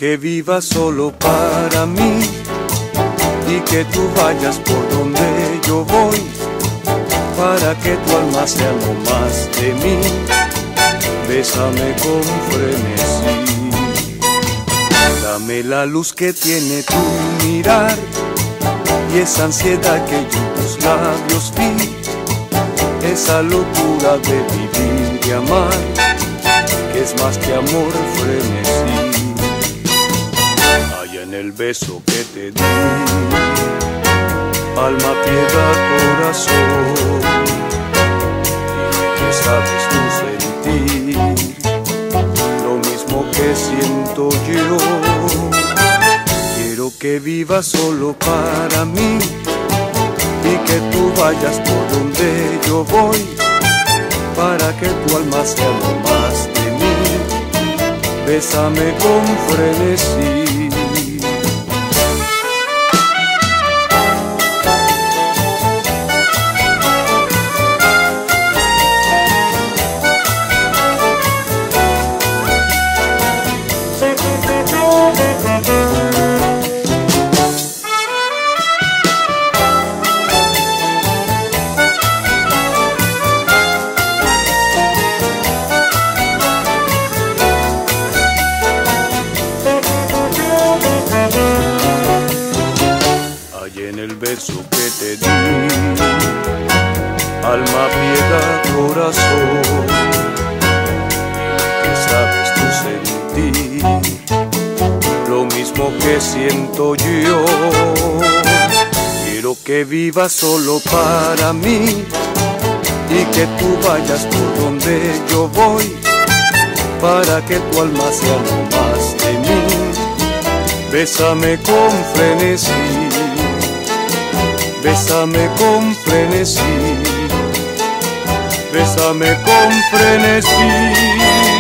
que vivas solo para mí y que tú vayas por donde yo voy, para que tu alma sea lo más de mí. Bésame con frenesí, dame la luz que tiene tu mirar y esa ansiedad que yo en tus labios vi, esa locura de vivir y amar, que es más que amor, frenesí. Allá en el beso que te di, alma, piedad, corazón, dime que sabes tú sentir lo mismo que siento yo. Quiero que vivas solo para mí y que tú vayas por donde yo voy, para que tu alma sea lo más de mí. Bésame con frenesí. Beso que te di, alma, piedad, corazón, que sabes tú sentir lo mismo que siento yo. Quiero que vivas solo para mí y que tú vayas por donde yo voy, para que tu alma sea lo más de mí. Bésame con frenesí, bésame con frenesí, bésame con frenesí.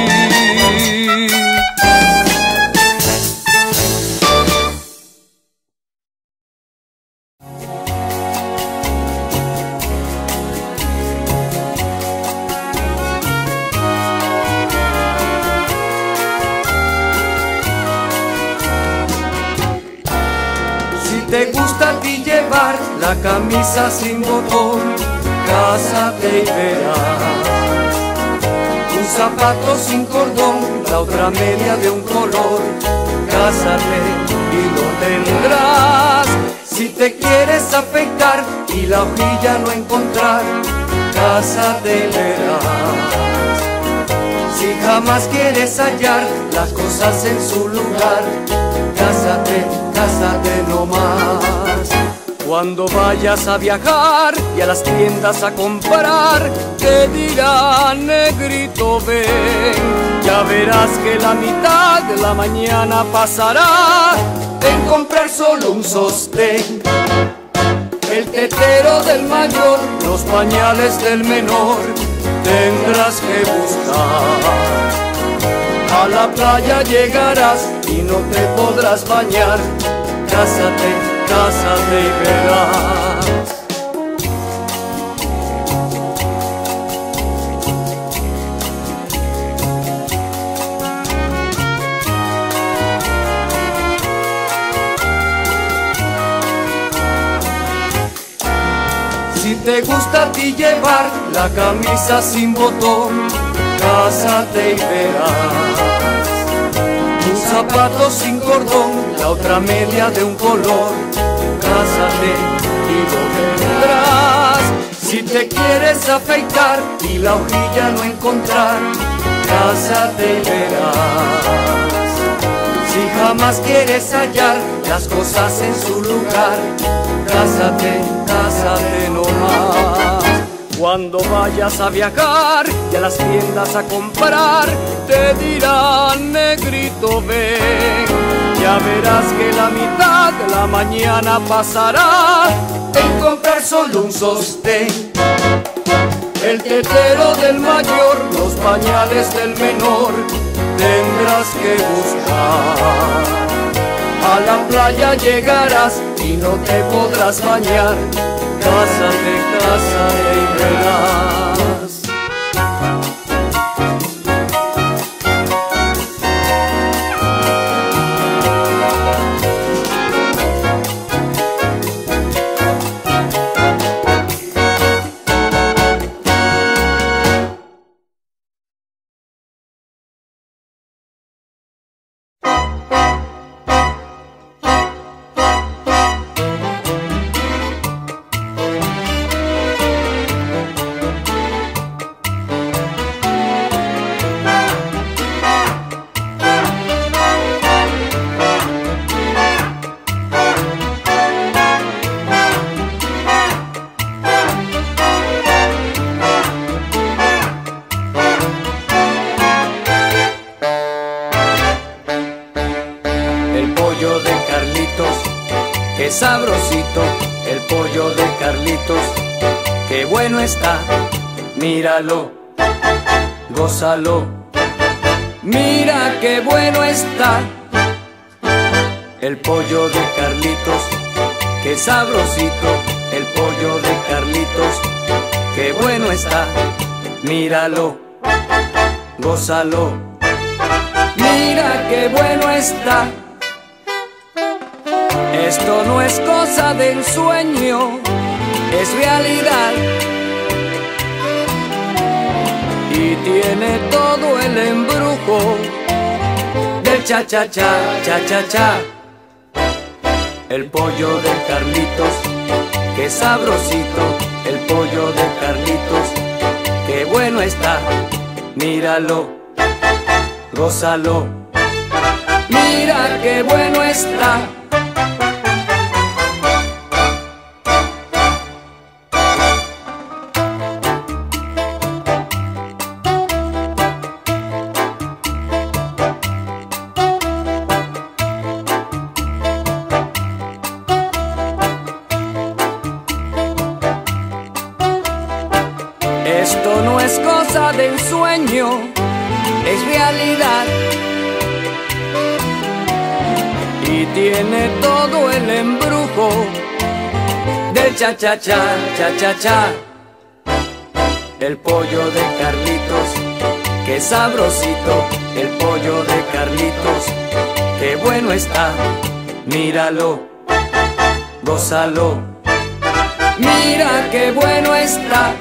Si te gusta a ti llevar la camisa sin botón, cásate y verás. Un zapato sin cordón, la otra media de un color, cásate y lo tendrás. Si te quieres afeitar y la hojilla no encontrar, cásate y verás. Si jamás quieres hallar las cosas en su lugar, cásate, cásate no más. Cuando vayas a viajar y a las tiendas a comprar, te dirán, negrito, ven. Ya verás que la mitad de la mañana pasará en comprar solo un sostén, el tetero del mayor, los pañales del menor, tendrás que buscar. A la playa llegarás y no te podrás bañar, cásate, cásate y verás. Si te gusta a ti llevar la camisa sin botón, cásate y verás. Un zapato sin cordón, la otra media de un color, cásate y lo tendrás. Si te quieres afeitar y la hojilla no encontrar, cásate y verás. Si jamás quieres hallar las cosas en su lugar, cásate, cásate no más. Cuando vayas a viajar y a las tiendas a comprar, te dirán, negrito, ven. Ya verás que la mitad de la mañana pasará en comprar solo un sostén, el tetero del mayor, los pañales del menor, tendrás que buscar. A la playa llegarás y no te podrás bañar, cásate, cásate y verás. el pollo de Carlitos, qué sabrosito, el pollo de Carlitos, qué bueno está, míralo, gózalo, mira qué bueno está, el pollo de Carlitos, qué sabrosito, el pollo de Carlitos, qué bueno está, míralo, gózalo, mira qué bueno está. Esto no es cosa de ensueño, es realidad. Y tiene todo el embrujo del cha-cha-cha, cha-cha-cha. El pollo de Carlitos, qué sabrosito, el pollo de Carlitos, qué bueno está, míralo, gózalo, mira qué bueno está. Esto no es cosa de ensueño, es realidad. Y tiene todo el embrujo del cha-cha-cha, cha-cha-cha. El pollo de Carlitos, qué sabrosito, el pollo de Carlitos, qué bueno está, míralo, gózalo, mira qué bueno está.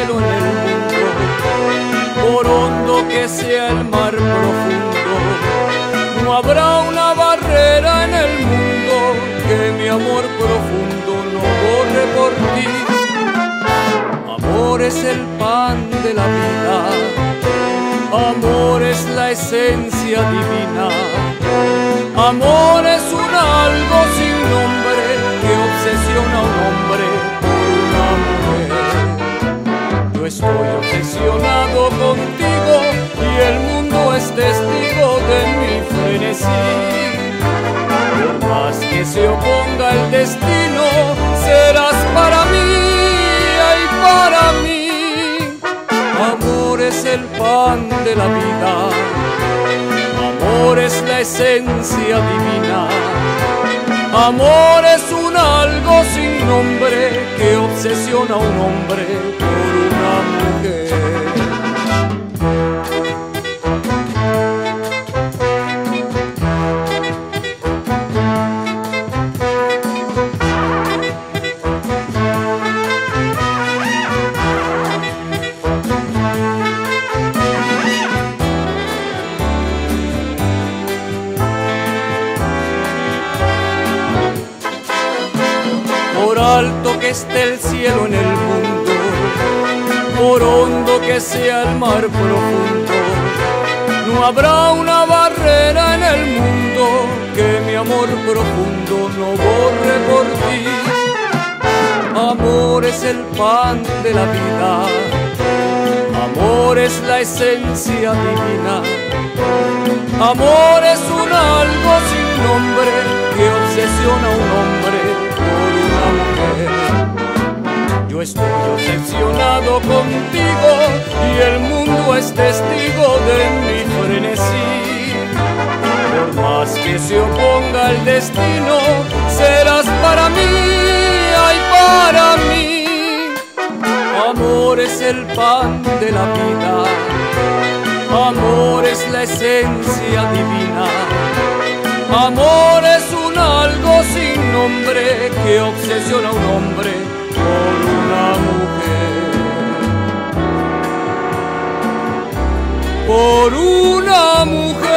cielo en el mundo, por hondo que sea el mar profundo, no habrá una barrera en el mundo que mi amor profundo no borre por ti. Amor es el pan de la vida, amor es la esencia divina, amor es un algo sin nombre que obsesiona a un hombre por una mujer. Yo estoy obsesionado contigo y el mundo es testigo de mi frenesí. Por más que se oponga el destino, serás para mí, ay, para mí. Amor es el pan de la vida, amor es la esencia divina, amor es un algo sin nombre que obsesiona a un hombre por una mujer. Por alto que esté el cielo en el mundo, por hondo que sea el mar profundo, no habrá una barrera en el mundo que mi amor profundo no borre por ti. Amor es el pan de la vida, amor es la esencia divina, amor es un algo sin nombre que obsesiona a un hombre por una mujer. Yo estoy obsesionado contigo y el mundo es testigo de mi frenesí. Por más que se oponga el destino, serás para mí, ay, para mí. Amor es el pan de la vida, amor es la esencia divina, amor es un algo sin nombre que obsesiona a un hombre por una mujer. Por una mujer.